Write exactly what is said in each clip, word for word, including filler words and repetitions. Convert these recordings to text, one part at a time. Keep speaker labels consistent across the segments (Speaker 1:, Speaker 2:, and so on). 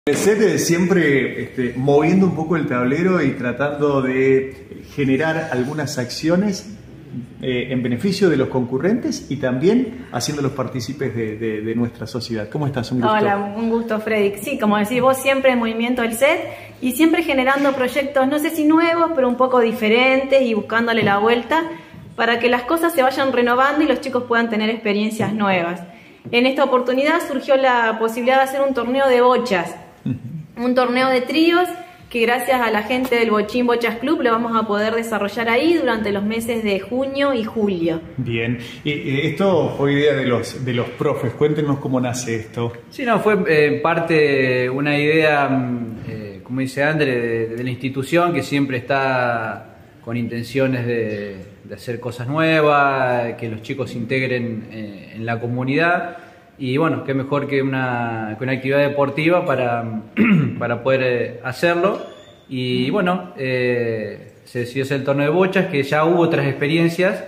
Speaker 1: El set es siempre este, moviendo un poco el tablero y tratando de generar algunas acciones eh, en beneficio de los concurrentes y también haciéndolos partícipes de, de, de nuestra sociedad. ¿Cómo estás? Un gusto.
Speaker 2: Hola, un gusto, Freddy. Sí, como decís vos, siempre en movimiento del set y siempre generando proyectos, no sé si nuevos, pero un poco diferentes y buscándole la vuelta para que las cosas se vayan renovando y los chicos puedan tener experiencias nuevas. En esta oportunidad surgió la posibilidad de hacer un torneo de bochas. Un torneo de tríos que gracias a la gente del Bochín Bochas Club lo vamos a poder desarrollar ahí durante los meses de junio y julio.
Speaker 1: Bien, y esto fue idea de los, de los profes, cuéntenos cómo nace esto.
Speaker 3: Sí, no, fue en eh, parte una idea, eh, como dice André, de, de la institución que siempre está con intenciones de, de hacer cosas nuevas, que los chicos se integren eh, en la comunidad. Y bueno, qué mejor que una, que una actividad deportiva para, para poder eh, hacerlo. Y bueno, eh, se decidió hacer el torneo de bochas, que ya hubo otras experiencias.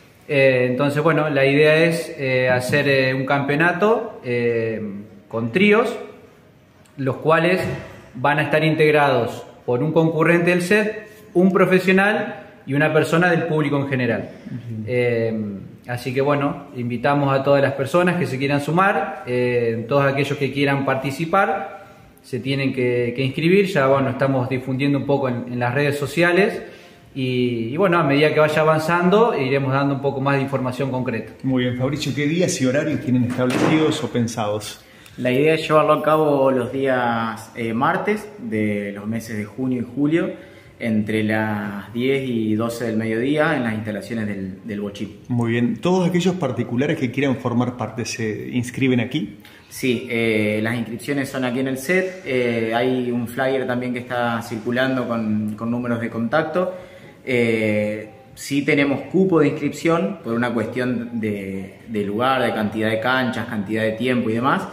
Speaker 3: Eh, entonces, bueno, la idea es eh, hacer eh, un campeonato eh, con tríos, los cuales van a estar integrados por un concurrente del set, un profesional y una persona del público en general. Uh-huh. eh, Así que bueno, invitamos a todas las personas que se quieran sumar, eh, todos aquellos que quieran participar, se tienen que, que inscribir. Ya bueno, estamos difundiendo un poco en, en las redes sociales y, y bueno, a medida que vaya avanzando iremos dando un poco más de información concreta.
Speaker 1: Muy bien, Fabricio, ¿qué días y horarios tienen establecidos o pensados?
Speaker 4: La idea es llevarlo a cabo los días eh, martes de los meses de junio y julio, entre las diez y doce del mediodía en las instalaciones del, del Bochín.
Speaker 1: Muy bien. ¿Todos aquellos particulares que quieran formar parte se inscriben aquí?
Speaker 4: Sí, eh, las inscripciones son aquí en el set. Eh, hay un flyer también que está circulando con, con números de contacto. Eh, sí tenemos cupo de inscripción por una cuestión de, de lugar, de cantidad de canchas, cantidad de tiempo y demás,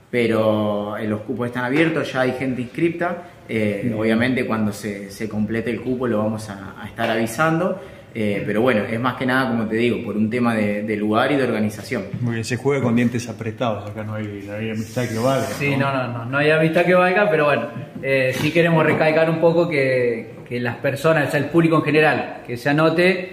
Speaker 4: pero los cupos están abiertos, ya hay gente inscripta. Eh, obviamente cuando se, se complete el cupo lo vamos a, a estar avisando, eh, pero bueno, es más que nada, como te digo, por un tema de, de lugar y de organización.
Speaker 1: Muy bien, se juega con dientes apretados, acá no hay, no hay amistad que valga.
Speaker 3: Sí, no, no, no, no hay amistad que valga, pero bueno, eh, sí queremos recalcar un poco que, que las personas, o sea, el público en general, que se anote,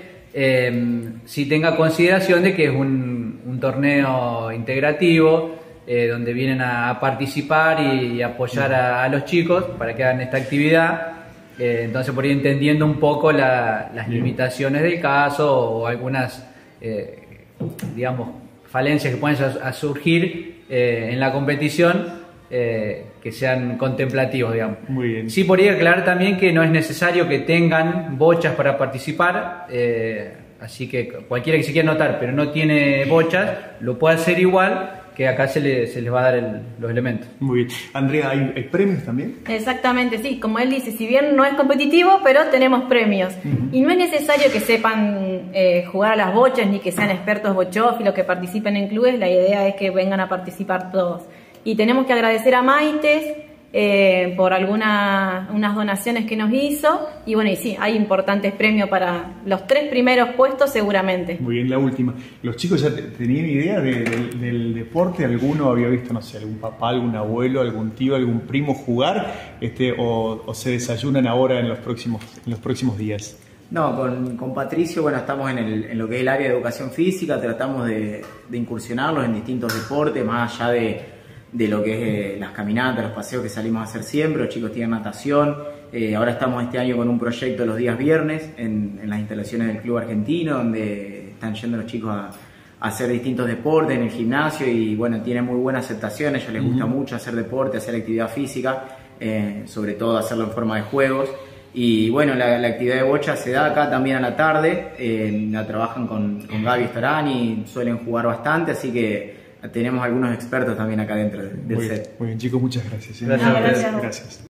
Speaker 3: eh, sí tenga consideración de que es un, un torneo integrativo, Eh, donde vienen a participar y, y apoyar a, a los chicos para que hagan esta actividad. Eh, entonces, por ahí entendiendo un poco la, las limitaciones del caso o algunas, eh, digamos, falencias que pueden a, a surgir eh, en la competición, eh, que sean contemplativos, digamos.
Speaker 1: Muy bien.
Speaker 3: Sí, por ahí aclarar también que no es necesario que tengan bochas para participar. Eh, así que cualquiera que se quiera anotar pero no tiene bochas, lo puede hacer igual, que acá se, le, se les va a dar el, los elementos.
Speaker 1: Muy bien. Andrea, ¿hay, ¿hay premios también?
Speaker 2: Exactamente, sí. Como él dice, si bien no es competitivo, pero tenemos premios. Uh-huh. Y no es necesario que sepan eh, jugar a las bochas ni que sean expertos bochófilos, que participen en clubes. La idea es que vengan a participar todos. Y tenemos que agradecer a Maites eh, por algunas unas donaciones que nos hizo. Y bueno, y sí, hay importantes premios para los tres primeros puestos seguramente.
Speaker 1: Muy bien, la última. ¿Los chicos ya tenían idea de, de, del deporte? ¿Alguno había visto, no sé, algún papá, algún abuelo, algún tío, algún primo jugar? Este, o, o se desayunan ahora en los próximos, en los próximos días?
Speaker 4: No, con, con Patricio, bueno, estamos en, el, en lo que es el área de educación física, tratamos de, de incursionarlos en distintos deportes, más allá de de lo que es eh, las caminatas, los paseos que salimos a hacer siempre. Los chicos tienen natación. Eh, ahora estamos este año con un proyecto los días viernes en, en las instalaciones del Club Argentino, donde están yendo los chicos a, a hacer distintos deportes en el gimnasio y bueno, tienen muy buena aceptación. A ellos les gusta uh-huh. mucho hacer deporte, hacer actividad física, eh, sobre todo hacerlo en forma de juegos. Y bueno, la, la actividad de bocha se da acá también a la tarde, eh, la trabajan con, con Gaby Storani, suelen jugar bastante, así que tenemos algunos expertos también acá dentro del
Speaker 1: muy
Speaker 4: set.
Speaker 1: Bien, muy bien, chicos, muchas gracias. ¿eh?
Speaker 3: Gracias.
Speaker 2: Gracias.
Speaker 1: Gracias.